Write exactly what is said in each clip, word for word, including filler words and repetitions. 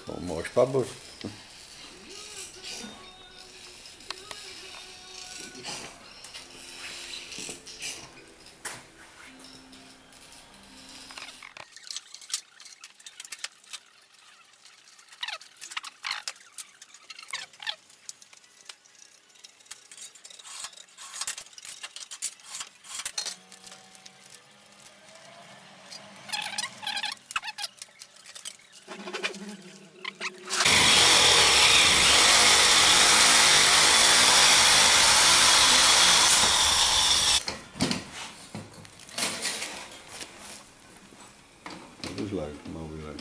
Wel een mooi spatbord. Dat is leuk, mooi leuk.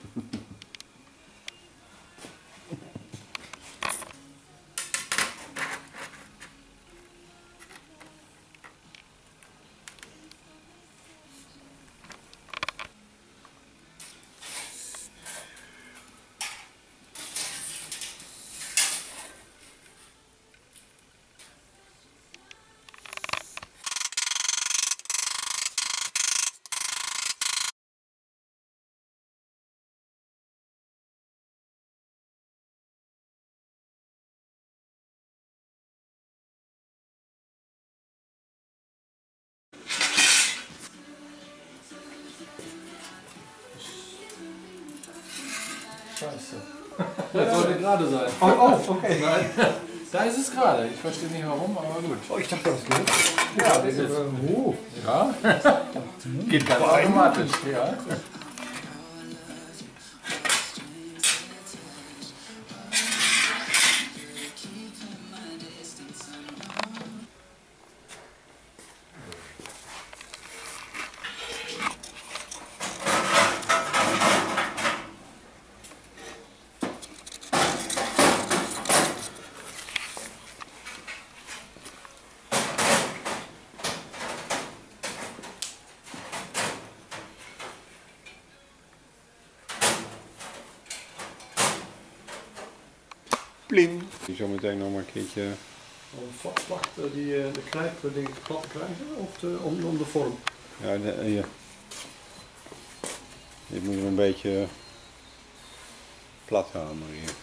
Scheiße. Das sollte gerade sein. Oh, oh okay. Nein, da ist es gerade. Ich verstehe nicht warum, aber gut. Oh, ich dachte, das geht. Ja, das ist. Uh. Ja, geht ganz automatisch. Ja. Plim. Die zo meteen nog maar een keertje. Om vlak de, die, de knijp dingen plat te krijgen of de, om, om de vorm? Ja, de, hier. Dit moet een beetje plat hameren hier.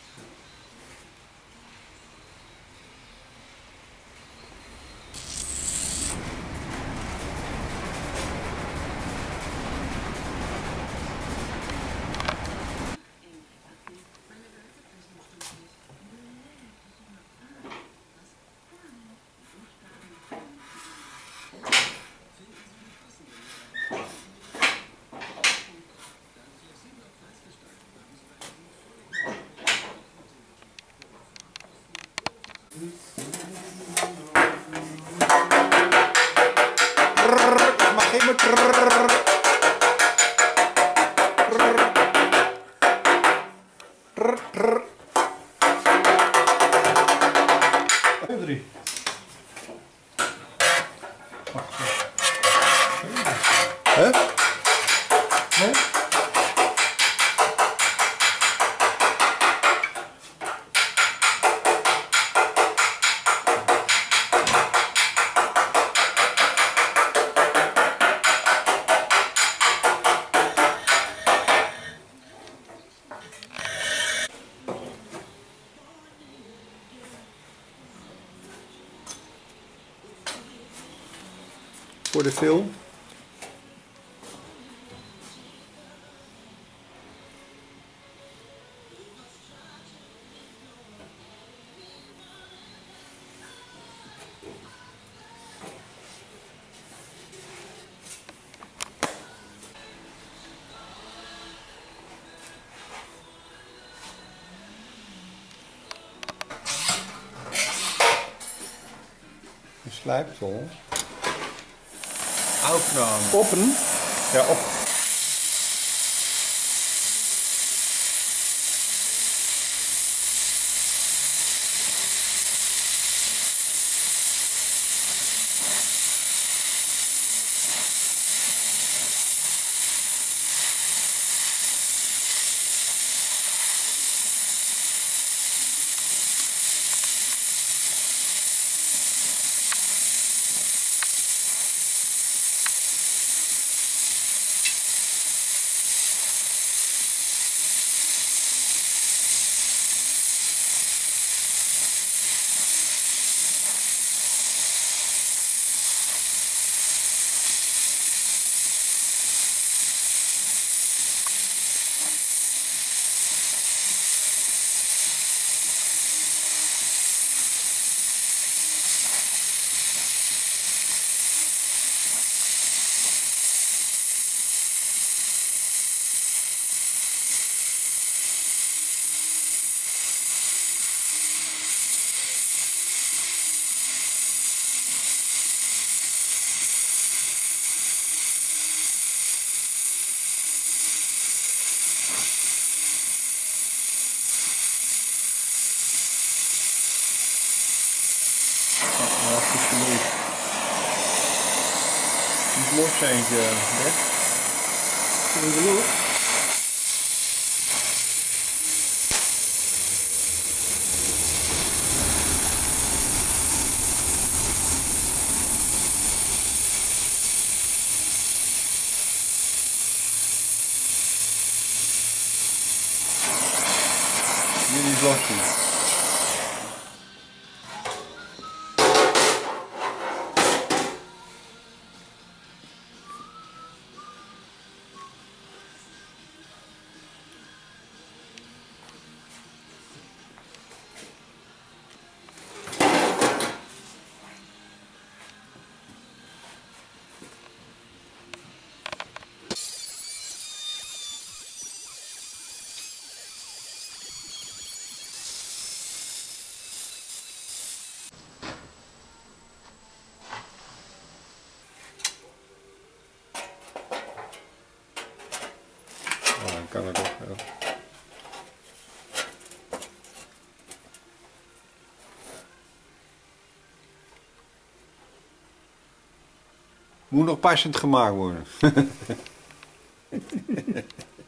Ik mag geen meer. Drie. Hè? Nee? Voor de film. Een slijptol. Aufnahme. Open? Ja, op. los eentje. Hè? Zullen we los? Jullie is los doen. Oh, dan kan het ook wel. Moet nog passend gemaakt worden.